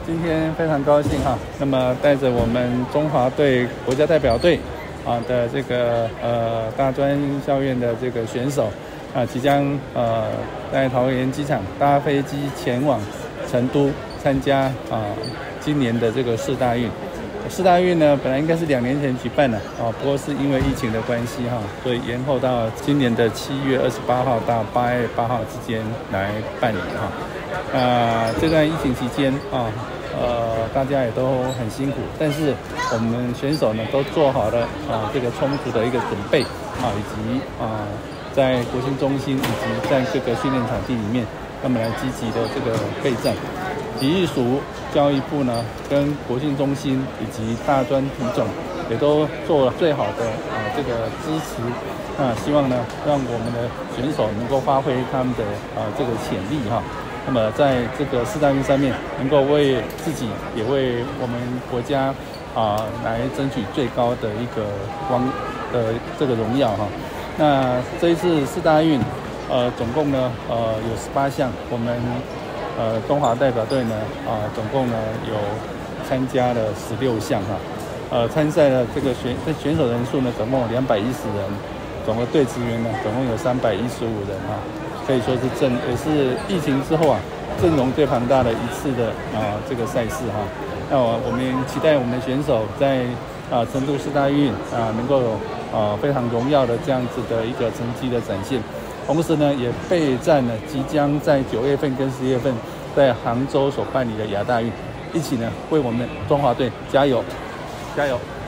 今天非常高兴哈，那么带着我们中华队国家代表队的这个大专校院的这个选手即将在桃园机场搭飞机前往成都参加今年的这个世大运。世大运呢，本来应该是2年前举办的不过是因为疫情的关系所以延后到今年的7月28号到8月8号之间来办理这段疫情期间大家也都很辛苦，但是我们选手呢都做好了这个充足的一个准备以及在国训中心以及在各个训练场地里面，那么来积极的这个备战。体育署、教育部呢跟国训中心以及大专体总也都做了最好的这个支持希望呢让我们的选手能够发挥他们的这个潜力那么在这个世大运上面能够为自己也为我们国家来争取最高的一个这个荣耀那这一次世大运总共呢有18项，我们中华代表队呢总共呢有参加了16项参赛的这个选手人数呢总共有210人，总的队职员呢总共有315人可以说是也是疫情之后阵容最庞大的一次的这个赛事那我们期待我们的选手在成都世大运能够有非常荣耀的这样子的一个成绩的展现。同时呢，也备战了即将在9月份跟10月份在杭州所办理的亚大运，一起呢为我们中华队加油，加油！